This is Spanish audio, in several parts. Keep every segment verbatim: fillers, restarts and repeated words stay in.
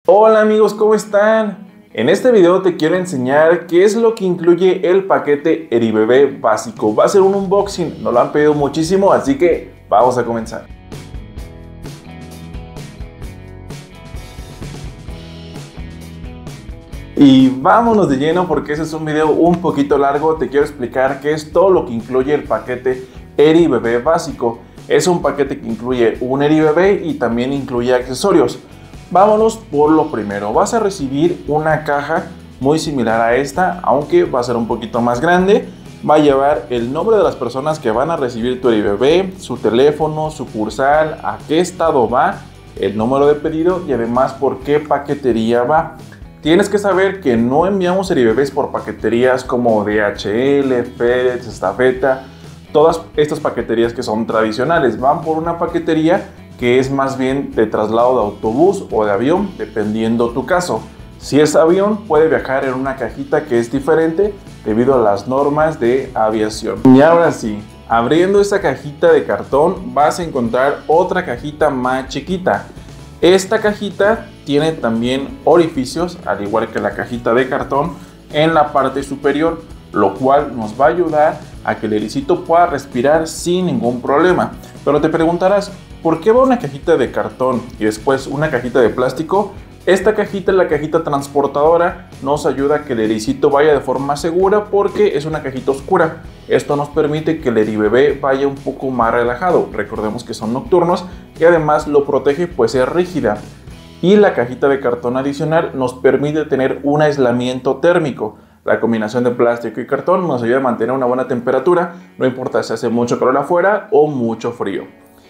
Hola amigos, ¿cómo están? En este video te quiero enseñar qué es lo que incluye el paquete Eribebé básico. Va a ser un unboxing, nos lo han pedido muchísimo, así que vamos a comenzar. Y vámonos de lleno porque ese es un video un poquito largo. Te quiero explicar qué es todo lo que incluye el paquete Eribebé básico. Es un paquete que incluye un Eribebé y también incluye accesorios. Vámonos por lo primero. Vas a recibir una caja muy similar a esta, aunque va a ser un poquito más grande. Va a llevar el nombre de las personas que van a recibir tu Eribebé, su teléfono, sucursal, a qué estado va, el número de pedido y además por qué paquetería va. Tienes que saber que no enviamos Eribebés por paqueterías como D H L, FedEx, Estafeta. Todas estas paqueterías que son tradicionales van por una paquetería que es más bien de traslado de autobús o de avión, dependiendo tu caso. Si es avión, puede viajar en una cajita que es diferente debido a las normas de aviación. Y ahora sí, abriendo esta cajita de cartón, vas a encontrar otra cajita más chiquita. Esta cajita tiene también orificios, al igual que la cajita de cartón, en la parte superior, lo cual nos va a ayudar a que el ericito pueda respirar sin ningún problema. Pero te preguntarás, ¿por qué va una cajita de cartón y después una cajita de plástico? Esta cajita, la cajita transportadora, nos ayuda a que el ericito vaya de forma segura porque es una cajita oscura. Esto nos permite que el Eribebé vaya un poco más relajado. Recordemos que son nocturnos y además lo protege pues es rígida. Y la cajita de cartón adicional nos permite tener un aislamiento térmico. La combinación de plástico y cartón nos ayuda a mantener una buena temperatura, no importa si hace mucho calor afuera o mucho frío.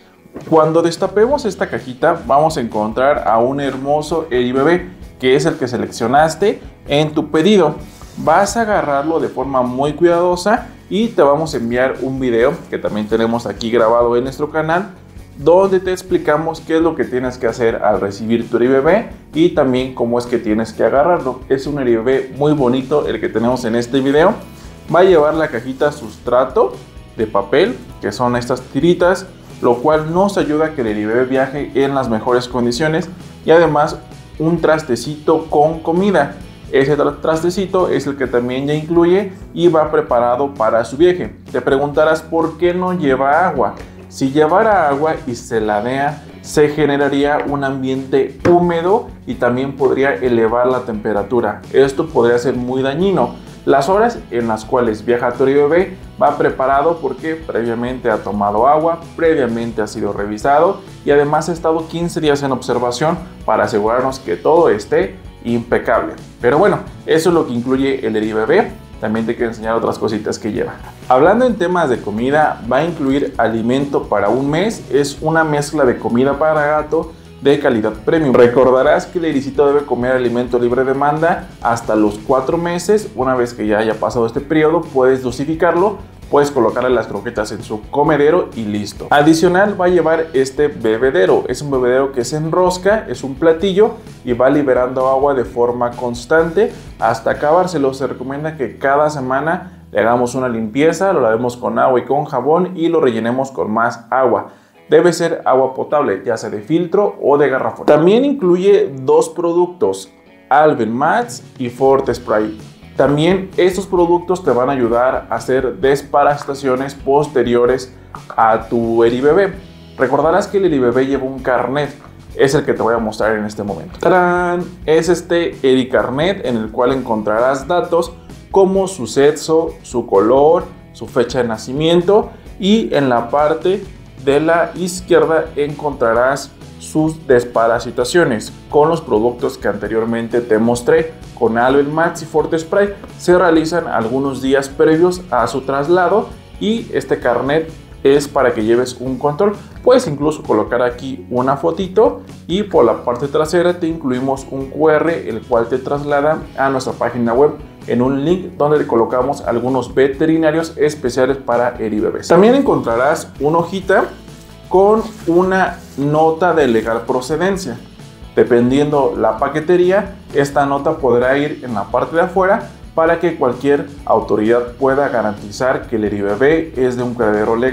Cuando destapemos esta cajita vamos a encontrar a un hermoso Eribebé, que es el que seleccionaste en tu pedido. Vas a agarrarlo de forma muy cuidadosa y te vamos a enviar un video que también tenemos aquí grabado en nuestro canal, donde te explicamos qué es lo que tienes que hacer al recibir tu Eribebé y también cómo es que tienes que agarrarlo. Es un Eribebé muy bonito el que tenemos en este video. Va a llevar la cajita sustrato de papel, que son estas tiritas, lo cual nos ayuda a que el Eribebé viaje en las mejores condiciones y además un trastecito con comida. Ese trastecito es el que también ya incluye y va preparado para su viaje. Te preguntarás por qué no lleva agua. Si llevara agua y se ladea, se generaría un ambiente húmedo y también podría elevar la temperatura. Esto podría ser muy dañino. Las horas en las cuales viaja tu Eribebé va preparado porque previamente ha tomado agua, previamente ha sido revisado y además ha estado quince días en observación para asegurarnos que todo esté impecable. Pero bueno, eso es lo que incluye el Eribebé. También te quiero enseñar otras cositas que lleva. Hablando en temas de comida, va a incluir alimento para un mes. Es una mezcla de comida para gato de calidad premium. Recordarás que el ericito debe comer alimento libre de demanda hasta los cuatro meses. Una vez que ya haya pasado este periodo, puedes dosificarlo, puedes colocarle las croquetas en su comedero y listo. Adicional va a llevar este bebedero. Es un bebedero que se enrosca, es un platillo y va liberando agua de forma constante hasta acabárselo. Se recomienda que cada semana le hagamos una limpieza, lo lavemos con agua y con jabón y lo rellenemos con más agua. Debe ser agua potable, ya sea de filtro o de garrafón. También incluye dos productos, Alven Max y Forte Spray. También estos productos te van a ayudar a hacer desparasitaciones posteriores a tu Eribebé. Recordarás que el Eribebé lleva un carnet, es el que te voy a mostrar en este momento. ¡Tarán! Es este Ericarnet en el cual encontrarás datos como su sexo, su color, su fecha de nacimiento y en la parte de la izquierda encontrarás sus desparasitaciones con los productos que anteriormente te mostré. Con Alven Max y Forte Spray se realizan algunos días previos a su traslado y este carnet es para que lleves un control. Puedes incluso colocar aquí una fotito y por la parte trasera te incluimos un cu erre el cual te traslada a nuestra página web en un link donde le colocamos algunos veterinarios especiales para Eribebés. También encontrarás una hojita con una nota de legal procedencia. Dependiendo la paquetería, esta nota podrá ir en la parte de afuera para que cualquier autoridad pueda garantizar que el Eribebé es de un criadero legal.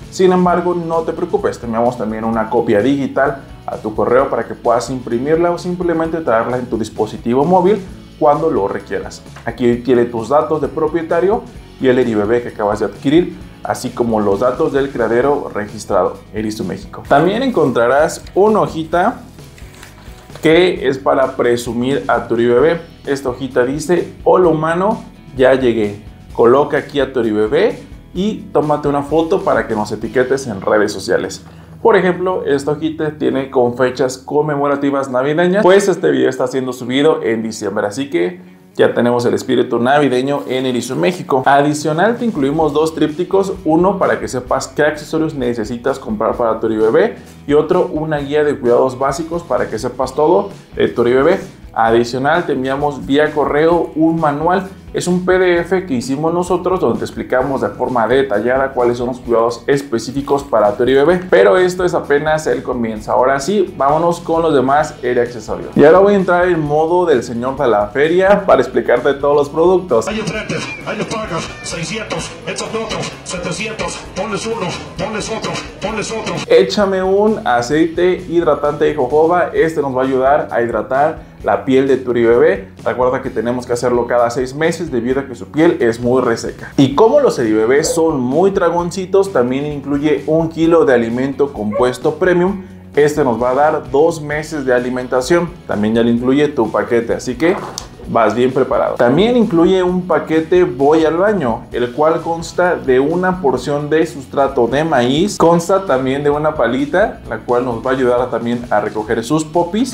Sin embargo, no te preocupes, te enviamos también una copia digital a tu correo para que puedas imprimirla o simplemente traerla en tu dispositivo móvil cuando lo requieras. Aquí tiene tus datos de propietario y el EriBebé que acabas de adquirir, así como los datos del criadero registrado, Erizo México. También encontrarás una hojita que es para presumir a tu EriBebé. Esta hojita dice: hola humano, ya llegué. Coloca aquí a tu EriBebé y tómate una foto para que nos etiquetes en redes sociales. Por ejemplo, esta hojita tiene con fechas conmemorativas navideñas, pues este video está siendo subido en diciembre, así que ya tenemos el espíritu navideño en Erizo México. Adicional te incluimos dos trípticos, uno para que sepas qué accesorios necesitas comprar para tu EriBebé y otro una guía de cuidados básicos para que sepas todo de tu EriBebé. Adicional te enviamos vía correo un manual, es un P D F que hicimos nosotros donde te explicamos de forma detallada cuáles son los cuidados específicos para tu EriBebé. Pero esto es apenas el comienzo. Ahora sí, vámonos con los demás Eri accesorios. Y ahora voy a entrar en modo del señor de la feria para explicarte todos los productos. Ahí enfrente, ahí le pagas seiscientos, échate otro, setecientos, ponles uno, ponles otro, ponles otro. Échame un aceite hidratante de jojoba, este nos va a ayudar a hidratar la piel de tu EriBebé. Recuerda que tenemos que hacerlo cada seis meses debido a que su piel es muy reseca. Y como los EriBebés son muy dragoncitos, también incluye un kilo de alimento compuesto premium. Este nos va a dar dos meses de alimentación. También ya le incluye tu paquete, así que vas bien preparado. También incluye un paquete Voy al Baño, el cual consta de una porción de sustrato de maíz. Consta también de una palita, la cual nos va a ayudar también a recoger sus popis.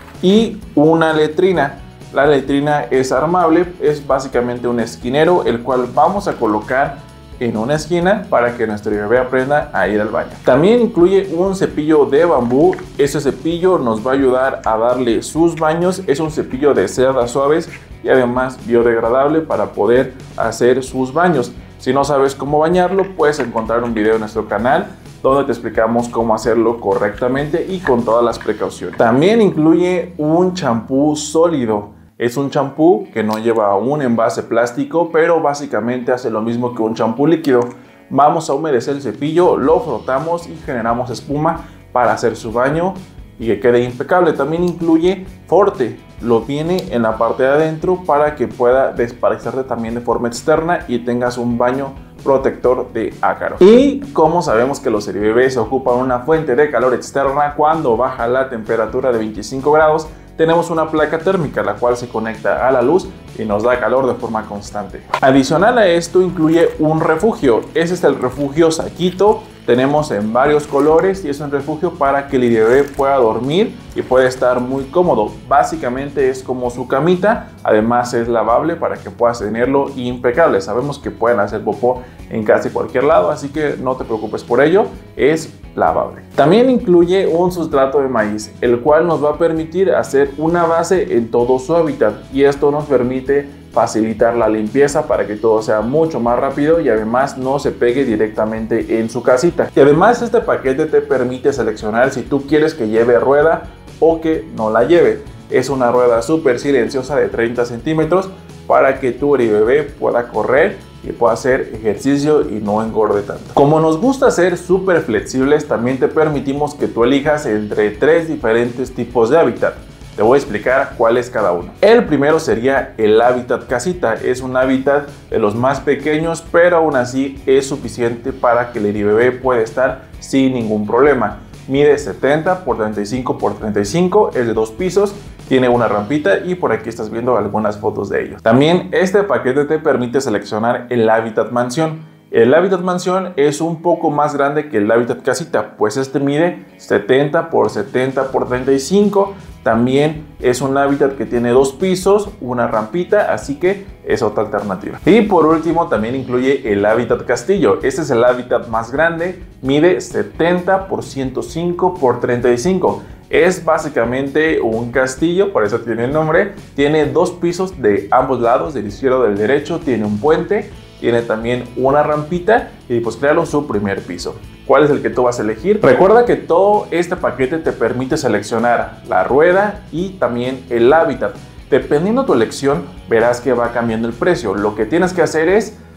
Y una letrina. La letrina es armable, es básicamente un esquinero, el cual vamos a colocar en una esquina para que nuestro bebé aprenda a ir al baño. También incluye un cepillo de bambú. Ese cepillo nos va a ayudar a darle sus baños. Es un cepillo de cerdas suaves y además biodegradable para poder hacer sus baños. Si no sabes cómo bañarlo, puedes encontrar un video en nuestro canal donde te explicamos cómo hacerlo correctamente y con todas las precauciones. También incluye un champú sólido. Es un champú que no lleva un envase plástico, pero básicamente hace lo mismo que un champú líquido. Vamos a humedecer el cepillo, lo frotamos y generamos espuma para hacer su baño y que quede impecable. También incluye Forte, lo viene en la parte de adentro para que pueda desparasitarte también de forma externa y tengas un baño protector de ácaro. Y como sabemos que los EriBebés ocupan una fuente de calor externa cuando baja la temperatura de veinticinco grados, tenemos una placa térmica la cual se conecta a la luz y nos da calor de forma constante. Adicional a esto incluye un refugio. Ese es el refugio saquito. Tenemos en varios colores y es un refugio para que el EriBebé pueda dormir y pueda estar muy cómodo. Básicamente es como su camita, además es lavable para que puedas tenerlo impecable. Sabemos que pueden hacer popó en casi cualquier lado, así que no te preocupes por ello, es lavable. También incluye un sustrato de maíz, el cual nos va a permitir hacer una base en todo su hábitat y esto nos permite facilitar la limpieza para que todo sea mucho más rápido y además no se pegue directamente en su casita. Y además este paquete te permite seleccionar si tú quieres que lleve rueda o que no la lleve. Es una rueda súper silenciosa de treinta centímetros para que tu EriBebé pueda correr y pueda hacer ejercicio y no engorde tanto. Como nos gusta ser súper flexibles, también te permitimos que tú elijas entre tres diferentes tipos de hábitat. Te voy a explicar cuál es cada uno. El primero sería el hábitat casita. Es un hábitat de los más pequeños, pero aún así es suficiente para que el EriBebé pueda estar sin ningún problema. Mide setenta por treinta y cinco por treinta y cinco, es de dos pisos, tiene una rampita y por aquí estás viendo algunas fotos de ellos. También este paquete te permite seleccionar el hábitat mansión. El hábitat mansión es un poco más grande que el hábitat casita, pues este mide setenta por setenta por treinta y cinco. También es un hábitat que tiene dos pisos, una rampita, así que es otra alternativa. Y por último también incluye el hábitat castillo. Este es el hábitat más grande, mide setenta por ciento cinco por treinta y cinco. Es básicamente un castillo, por eso tiene el nombre. Tiene dos pisos de ambos lados, del izquierdo y del derecho, tiene un puente. Tiene también una rampita y pues créalo su primer piso. ¿Cuál es el que tú vas a elegir? Recuerda que todo este paquete te permite seleccionar la rueda y también el hábitat. Dependiendo de tu elección, verás que va cambiando el precio. Lo que tienes que hacer es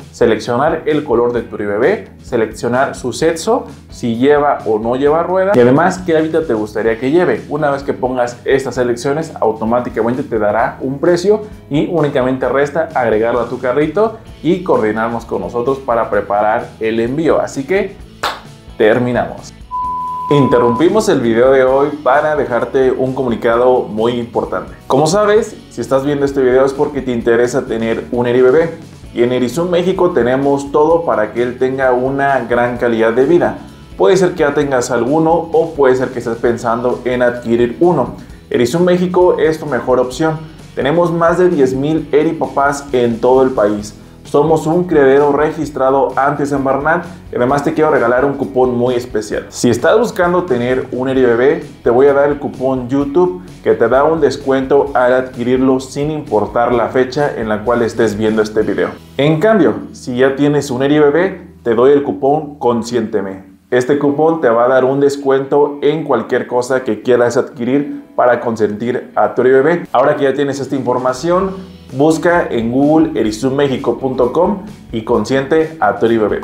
seleccionar el color de tu bebé, seleccionar su sexo, si lleva o no lleva rueda y además qué hábitat te gustaría que lleve. Una vez que pongas estas selecciones, automáticamente te dará un precio y únicamente resta agregarlo a tu carrito y coordinarnos con nosotros para preparar el envío. Así que terminamos. Interrumpimos el video de hoy para dejarte un comunicado muy importante. Como sabes, si estás viendo este video es porque te interesa tener un Eri bebé. Y en Erizum México tenemos todo para que él tenga una gran calidad de vida. Puede ser que ya tengas alguno o puede ser que estés pensando en adquirir uno. Erizum México es tu mejor opción. Tenemos más de diez mil Eri papás en todo el país. Somos un criadero registrado ante Semarnat y además te quiero regalar un cupón muy especial. Si estás buscando tener un Eri bebé, te voy a dar el cupón YouTube que te da un descuento al adquirirlo sin importar la fecha en la cual estés viendo este video. En cambio, si ya tienes un Eri bebé, te doy el cupón Consiénteme. Este cupón te va a dar un descuento en cualquier cosa que quieras adquirir para consentir a tu Eri bebé. Ahora que ya tienes esta información, busca en Google erizum mexico punto com y consiente a tu Eri bebé.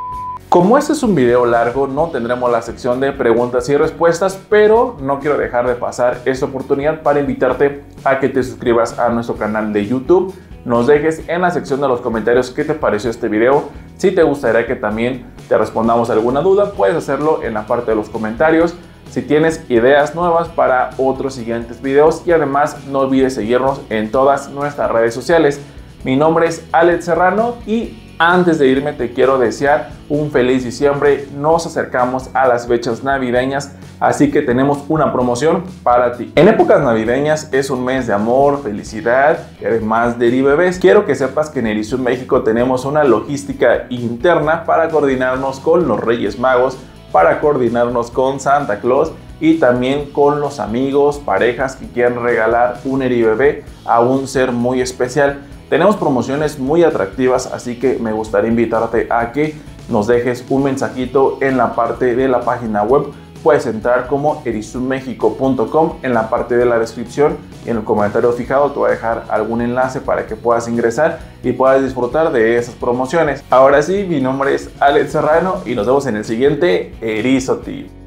Como este es un video largo, no tendremos la sección de preguntas y respuestas, pero no quiero dejar de pasar esta oportunidad para invitarte a que te suscribas a nuestro canal de YouTube. Nos dejes en la sección de los comentarios qué te pareció este video. Si te gustaría que también te respondamos alguna duda, puedes hacerlo en la parte de los comentarios. Si tienes ideas nuevas para otros siguientes videos y además no olvides seguirnos en todas nuestras redes sociales. Mi nombre es Alex Serrano y antes de irme te quiero desear un feliz diciembre. Nos acercamos a las fechas navideñas, así que tenemos una promoción para ti. En épocas navideñas es un mes de amor, felicidad y además de Eri bebés. Quiero que sepas que en Erizum México tenemos una logística interna para coordinarnos con los Reyes Magos, para coordinarnos con Santa Claus y también con los amigos, parejas que quieran regalar un Eri bebé a un ser muy especial. Tenemos promociones muy atractivas, así que me gustaría invitarte a que nos dejes un mensajito en la parte de la página web. Puedes entrar como erizum mexico punto com en la parte de la descripción y en el comentario fijado te voy a dejar algún enlace para que puedas ingresar y puedas disfrutar de esas promociones. Ahora sí, mi nombre es Alex Serrano y nos vemos en el siguiente Erizotip.